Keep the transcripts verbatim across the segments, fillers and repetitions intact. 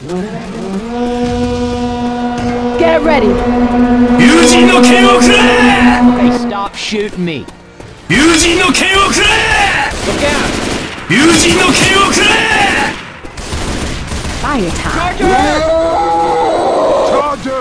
Get ready. Okay, stop shooting me. Look out! Fire time. Charger!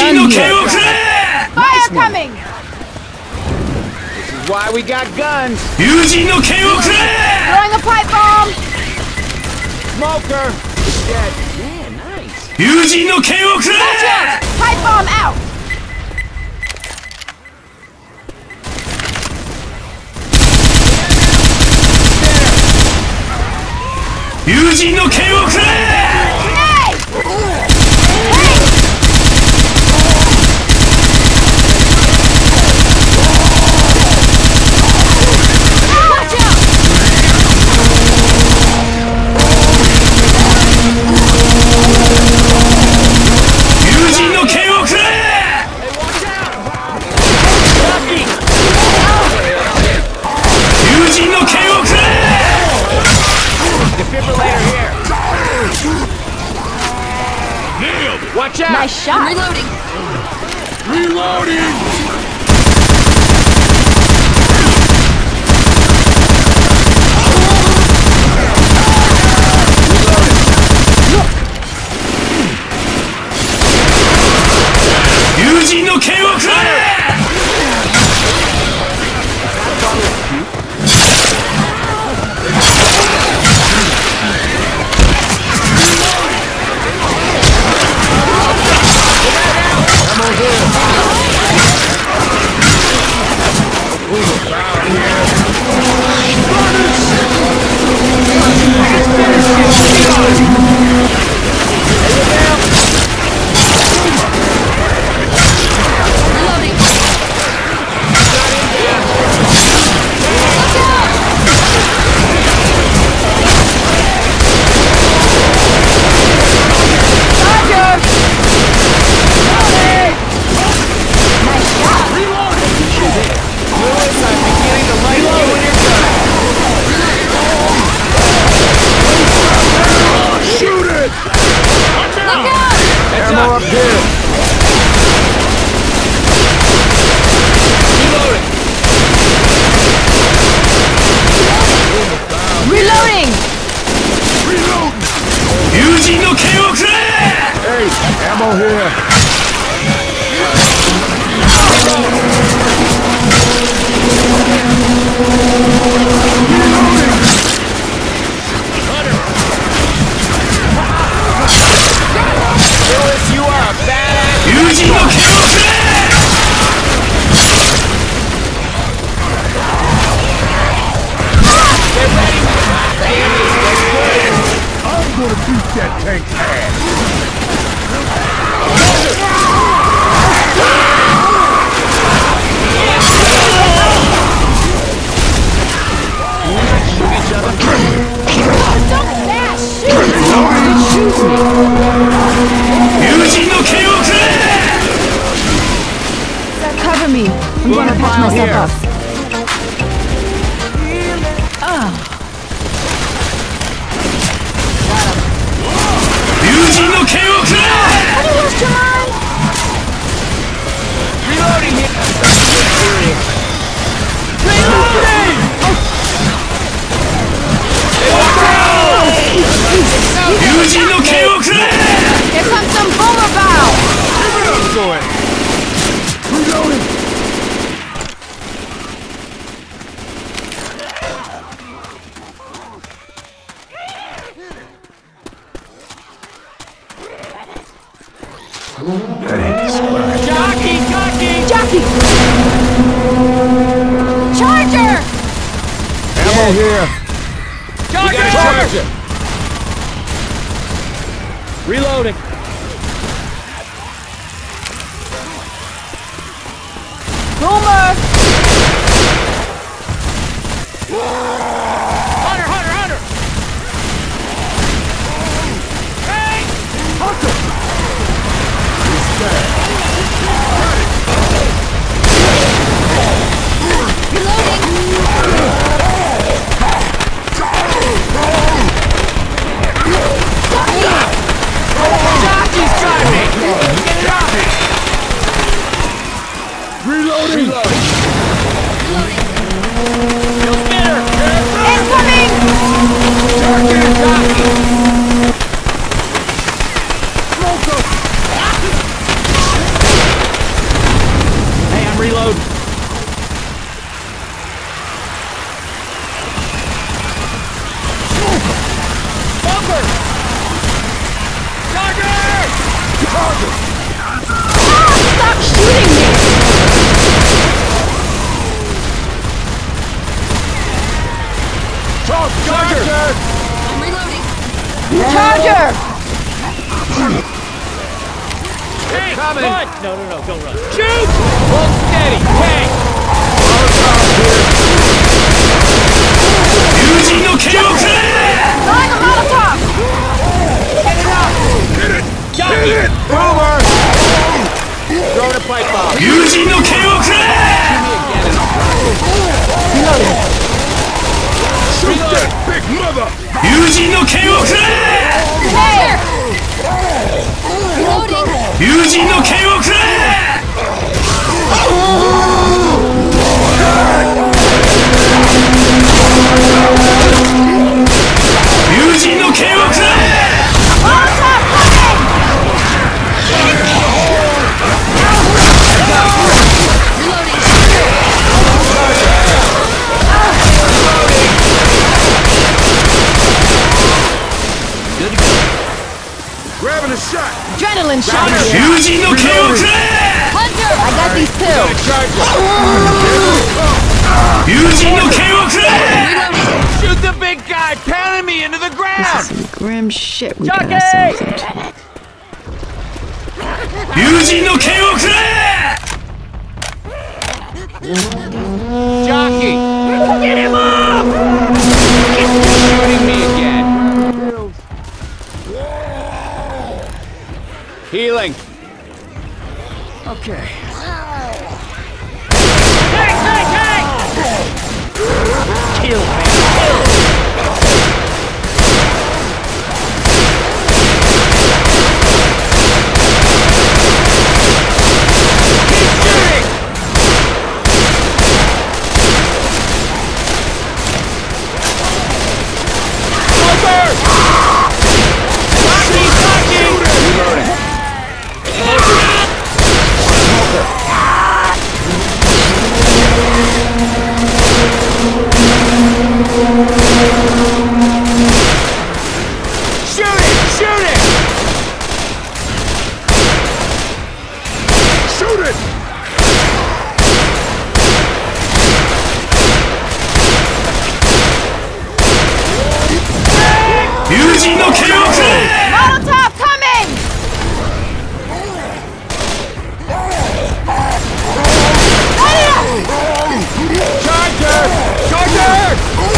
Fire coming! This is why we got guns. Throwing a pipe bomb! Smoker! He's dead. Yeah, nice. Watch out! Pipe bomb out! Defibrillator here. Watch out! Nice shot! Reloading. Reloading! Ammo here! Lewis, you are a badass. I'm gonna beat that tank ass! Cover me. I'm gonna patch myself up. Ah. Have you lost your mind? Reloading here. Reloading! Here comes some boomer bow! Reloading! Jockey, jockey. Jockey! Charger! Ammo here! Charger, charger. Reloading. Boomer! Hunter, Hunter, Hunter. Hey! Hunter! He's dead. Reloading. Stop shooting me! Charger! I'm reloading. Charger! Hey, coming! Run! No, no, no, don't run. Shoot! Hold steady, tank! Using no K O Throwing a Molotov! Get it out! Hit it! Jockey! Hit it! Boomer! Throwing a pipe bomb. Using no K O Shoot that big mother! Using no K O Hey! Reloading. Using no K O Using no K O Molotov coming! Grabbing a shot! Adrenaline shot! Using no K O Hunter. I got these pills! Using no K O Shoot the big guy pounding me into the ground! Some grim shit we Jockey! got ourselves into. Using no K O Jockey! Get him up! He's shooting me again. Healing. Okay. Tank, tank, tank! Kill, man, kill! Keep shooting! Over! Jockey, jockey! Reloading. Shoot it! Shoot it! Shoot it! Using no K O Molotov coming! Charger! Charger!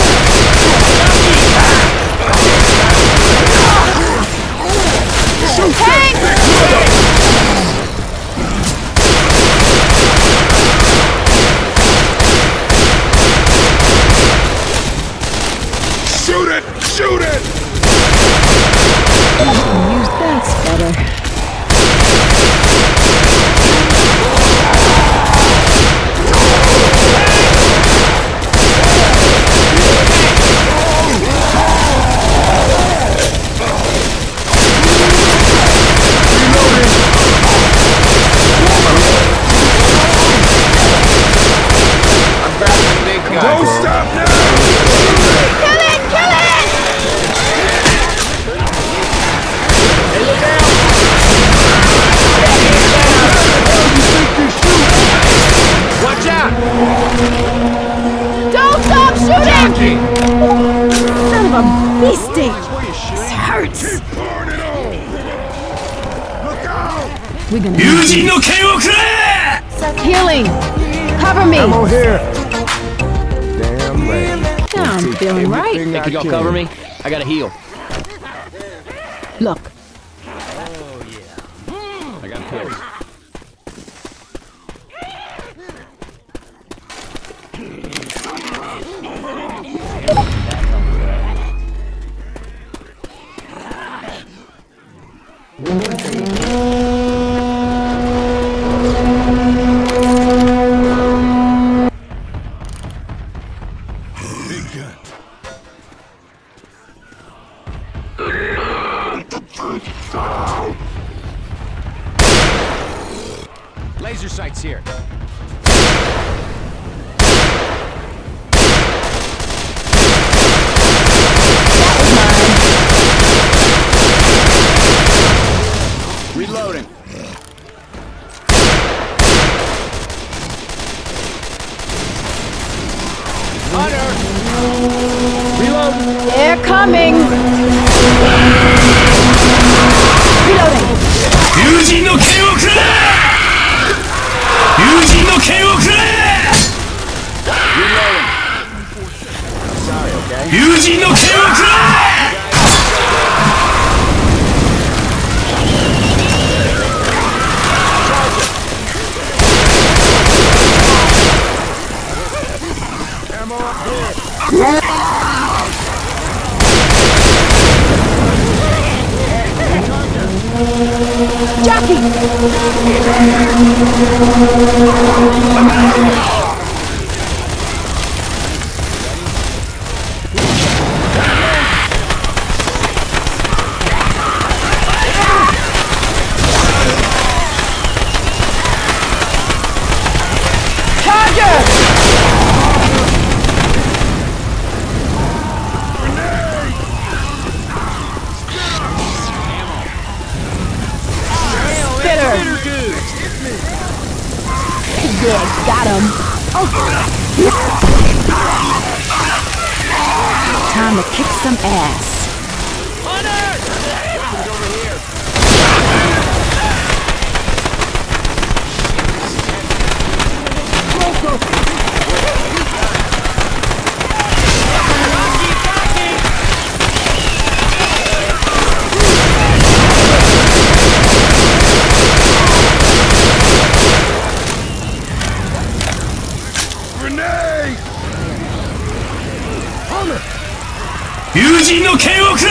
Tank! Shoot it! Shoot it! Use that's better. I'm grabbing the big guy. Don't stop now! Kill it! Kill it! Hey, look out! Watch out! Don't stop shooting! Jockey! Son of a beastie! This hurts! Pouring it on! Look out! We're gonna Using no K O healing! Cover me! Ammo here! Damn right. Yeah, I'm feeling right. Think y'all cover me? I gotta heal. Look, I got pills. Laser sights here. Reloading. Coming! Reloading! 友人の剣をくれ友人の剣をくれ友人の剣をくれ Jockey! Good, got him. Oh. Time to kick some ass. Grenade! 友人の剣をくれ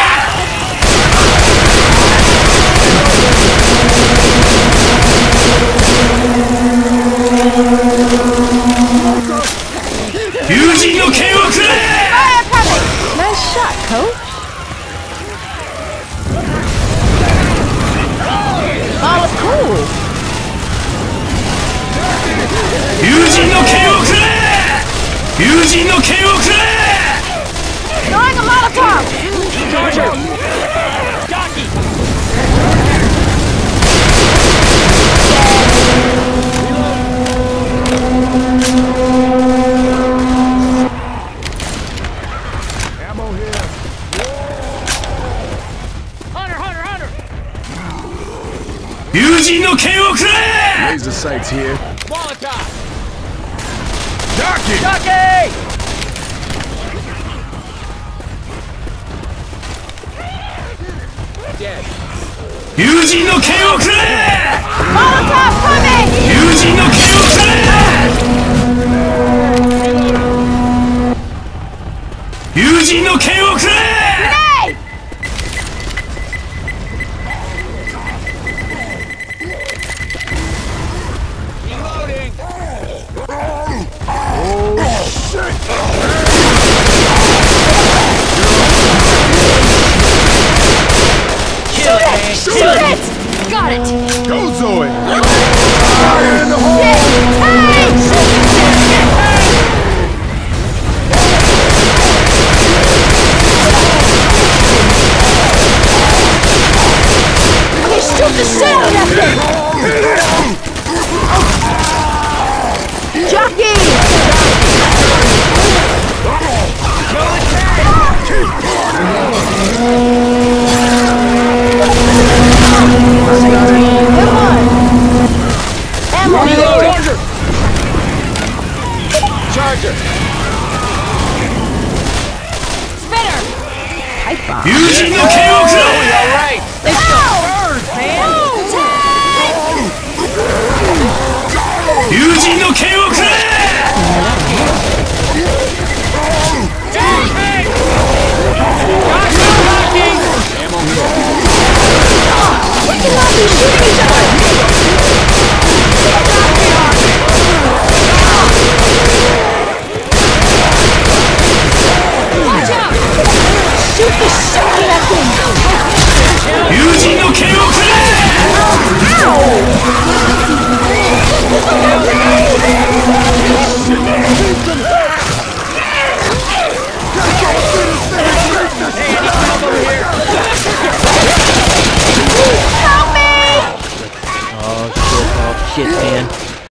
友人の剣をくれ Nice shot, coach. Oh, cool. 友人の剣をくれ友人の剣をくれ Throwing a Molotov! Charger! Jockey! Ammo here. Hunter, Hunter, Hunter! 友人の剣をくれ Laser sights here. Molotov! Jockey! Jockey! Dead. 友人の剣をくれ Molotov coming! 友人の剣をくれ友人の剣をくれ Grenade! Reloading! Oh, shit! Kill it, man! Shoot Kill it! it! Got it! Go, Zoe! Fire in the hole! Hey! He shoot the shit out of that thing! Jockey! Come on! Ammo! Reloading! Charger! Spinner! Pipe bomb. 友人の剣をくれ Alright! Let's go! Man! 友人の剣をくれ